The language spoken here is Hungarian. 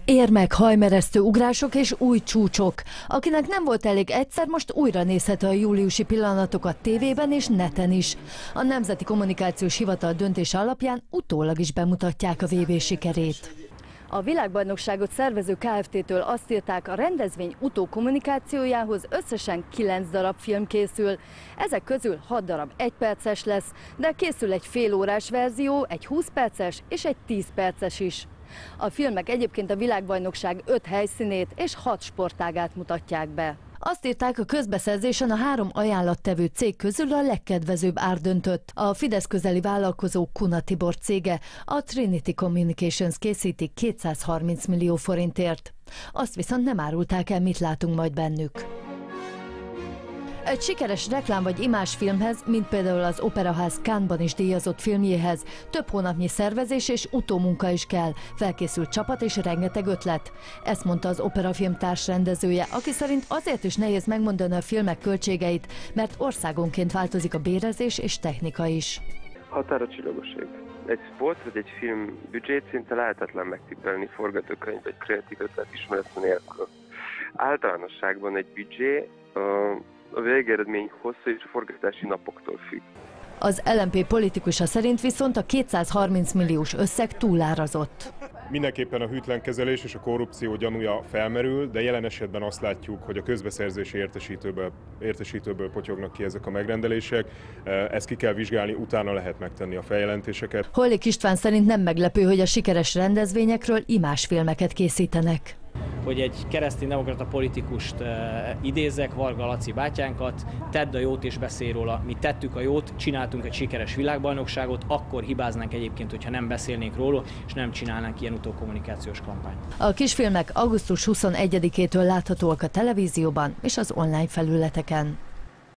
Érmek, hajmeresztő ugrások és új csúcsok. Akinek nem volt elég egyszer, most újra nézheti a júliusi pillanatokat tévében és neten is. A Nemzeti Kommunikációs Hivatal döntése alapján utólag is bemutatják a VB sikerét. A világbajnokságot szervező Kft-től azt írták, a rendezvény utókommunikációjához összesen 9 darab film készül. Ezek közül 6 darab 1 perces lesz, de készül egy félórás verzió, egy 20 perces és egy 10 perces is. A filmek egyébként a világbajnokság 5 helyszínét és 6 sportágát mutatják be. Azt írták, a közbeszerzésen a 3 ajánlattevő cég közül a legkedvezőbb ár döntött. A Fidesz közeli vállalkozó Kuna Tibor cége, a Trinity Communications készíti 230 millió forintért. Azt viszont nem árulták el, mit látunk majd bennük. Egy sikeres reklám vagy imázsfilmhez, mint például az Operaház Cannes-ban is díjazott filmjéhez, több hónapnyi szervezés és utómunka is kell, felkészült csapat és rengeteg ötlet. Ezt mondta az operafilm társrendezője, aki szerint azért is nehéz megmondani a filmek költségeit, mert országonként változik a bérezés és technika is. Határa csillagoség. Egy sport vagy egy film büdzsét szinte lehetetlen megtippelni forgatókönyv vagy kreatív ötlet ismerete nélkül. Általánosságban egy büdzsé a végeredmény hossza és a forgatási napoktól függ. Az LMP politikusa szerint viszont a 230 milliós összeg túlárazott. Mindenképpen a hűtlen kezelés és a korrupció gyanúja felmerül, de jelen esetben azt látjuk, hogy a közbeszerzési értesítőből potyognak ki ezek a megrendelések. Ezt ki kell vizsgálni, utána lehet megtenni a feljelentéseket. Hollik István szerint nem meglepő, hogy a sikeres rendezvényekről imázsfilmeket készítenek. Hogy egy kereszténydemokrata politikust idézzek, Varga Laci bátyánkat, tedd a jót és beszélj róla. Mi tettük a jót, csináltunk egy sikeres világbajnokságot, akkor hibáznánk egyébként, hogyha nem beszélnénk róla, és nem csinálnánk ilyen utókommunikációs kampányt. A kisfilmek augusztus 21-től láthatóak a televízióban és az online felületeken.